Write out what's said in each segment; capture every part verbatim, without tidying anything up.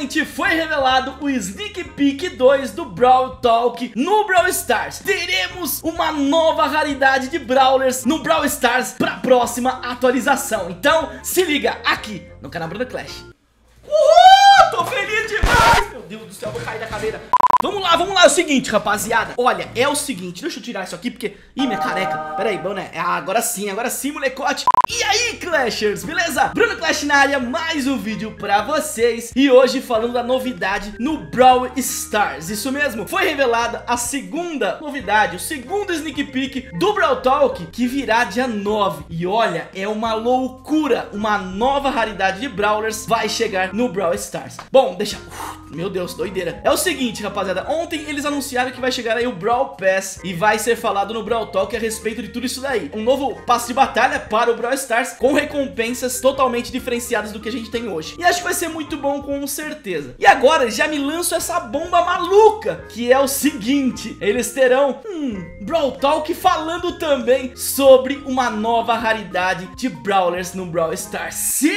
finalmente foi revelado o Sneak Peek dois do Brawl Talk no Brawl Stars. Teremos uma nova raridade de Brawlers no Brawl Stars para a próxima atualização. Então se liga aqui no canal Bruno Clash. Uhul! Tô feliz demais! Meu Deus do céu, vou cair da cadeira. Vamos lá, vamos lá, é o seguinte, rapaziada. Olha, é o seguinte, deixa eu tirar isso aqui porque... Ih, minha careca, pera aí, bom, né? Ah, agora sim, agora sim, molecote. E aí, Clashers, beleza? Bruno Clash na área, mais um vídeo pra vocês. E hoje falando da novidade no Brawl Stars. Isso mesmo, foi revelada a segunda novidade, o segundo Sneak Peek do Brawl Talk, que virá dia nove. E olha, é uma loucura, uma nova raridade de Brawlers vai chegar no Brawl Stars. Bom, deixa... Uf, meu Deus, doideira. É o seguinte, rapaziada. Ontem eles anunciaram que vai chegar aí o Brawl Pass e vai ser falado no Brawl Talk a respeito de tudo isso daí. Um novo passe de batalha para o Brawl Stars com recompensas totalmente diferenciadas do que a gente tem hoje. E acho que vai ser muito bom, com certeza. E agora já me lanço essa bomba maluca, que é o seguinte: eles terão hum, Brawl Talk falando também sobre uma nova raridade de Brawlers no Brawl Stars. Sim!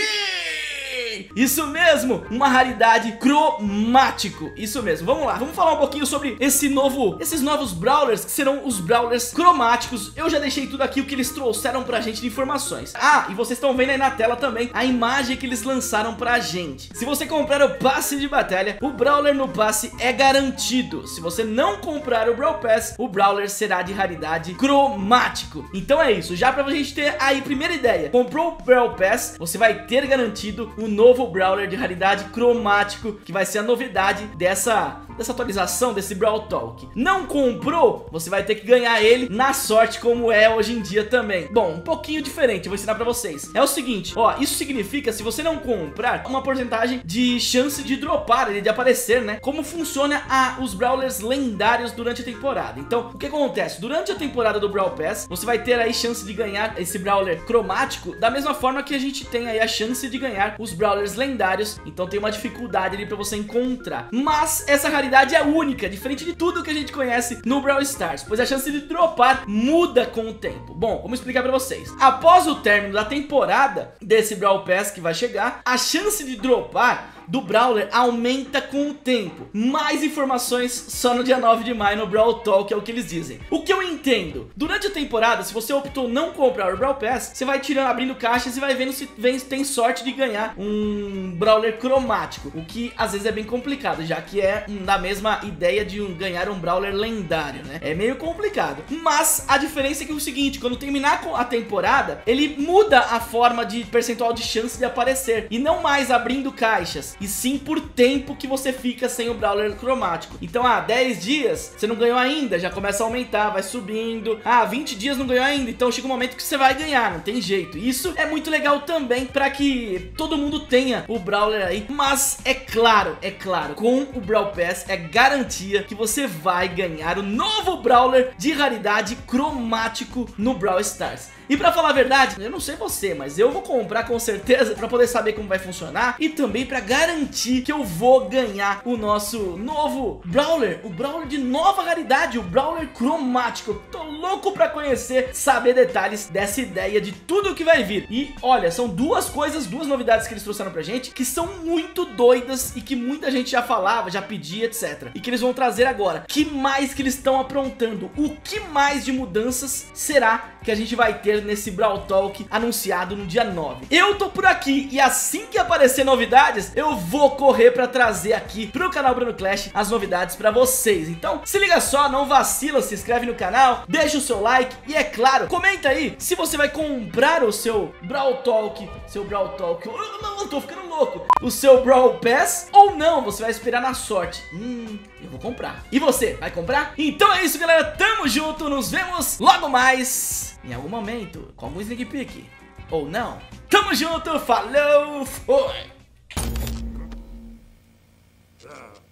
Isso mesmo, uma raridade cromático. Isso mesmo, vamos lá, vamos falar um pouquinho sobre esse novo, esses novos Brawlers, que serão os Brawlers cromáticos. Eu já deixei tudo aqui o que eles trouxeram pra gente de informações. Ah, e vocês estão vendo aí na tela também a imagem que eles lançaram pra gente. Se você comprar o passe de batalha, o Brawler no passe é garantido. Se você não comprar o Brawl Pass, o Brawler será de raridade cromático. Então é isso, já pra gente ter aí primeira ideia. Comprou o Brawl Pass, você vai ter garantido o novo novo Brawler de raridade cromático, que vai ser a novidade dessa, dessa atualização desse Brawl Talk. Não comprou? Você vai ter que ganhar ele na sorte, como é hoje em dia também. Bom, um pouquinho diferente, eu vou ensinar pra vocês. É o seguinte, ó, isso significa, se você não comprar, uma porcentagem de chance de dropar, de aparecer, né? Como funciona a, os Brawlers lendários durante a temporada. Então, o que acontece? Durante a temporada do Brawl Pass, você vai ter aí chance de ganhar esse Brawler cromático, da mesma forma que a gente tem aí a chance de ganhar os Brawlers lendários. Então tem uma dificuldade ali pra você encontrar. Mas essa raridade é única, diferente de tudo que a gente conhece no Brawl Stars, pois a chance de dropar muda com o tempo. Bom, vamos explicar pra vocês. Após o término da temporada desse Brawl Pass que vai chegar, a chance de dropar do Brawler aumenta com o tempo. Mais informações só no dia nove de maio no Brawl Talk, é o que eles dizem. O que eu entendo, durante a temporada, se você optou não comprar o Brawl Pass, você vai tirando, abrindo caixas e vai vendo se vem, tem sorte de ganhar um Brawler cromático, o que às vezes é bem complicado, já que é hum, da mesma ideia de um, ganhar um Brawler lendário, né? É meio complicado. Mas a diferença é que é o seguinte: quando terminar com a temporada, ele muda a forma de percentual de chance de aparecer, e não mais abrindo caixas, e sim por tempo que você fica sem o Brawler cromático. Então, ah, dez dias você não ganhou ainda, já começa a aumentar, vai subindo. Ah, vinte dias não ganhou ainda, então chega um momento que você vai ganhar, não tem jeito. Isso é muito legal também, pra que todo mundo tenha o Brawler aí. Mas é claro, é claro, com o Brawl Pass é garantia que você vai ganhar o novo Brawler de raridade cromático no Brawl Stars. E pra falar a verdade, eu não sei você, mas eu vou comprar com certeza pra poder saber como vai funcionar e também pra garantir que eu vou ganhar o nosso novo Brawler, o Brawler de nova raridade, o Brawler cromático. Tô louco pra conhecer, saber detalhes dessa ideia, de tudo que vai vir. E olha, são duas coisas, duas novidades que eles trouxeram pra gente, que são muito doidas e que muita gente já falava, já pedia, etcétera. E que eles vão trazer agora. Que mais que eles estão aprontando? O que mais de mudanças será que a gente vai ter nesse Brawl Talk anunciado no dia nove? Eu tô por aqui e assim que aparecer novidades, eu vou correr pra trazer aqui pro canal Bruno Clash as novidades pra vocês. Então se liga só, não vacila, se inscreve no canal, deixa o seu like e é claro, comenta aí se você vai comprar o seu Brawl Talk, seu Brawl Talk, eu não, tô ficando louco, o seu Brawl Pass ou não, você vai esperar na sorte. Hum, eu vou comprar. E você, vai comprar? Então é isso, galera, tamo junto, nos vemos logo mais em algum momento com algum Sneak Peek ou não. Tamo junto, falou, foi!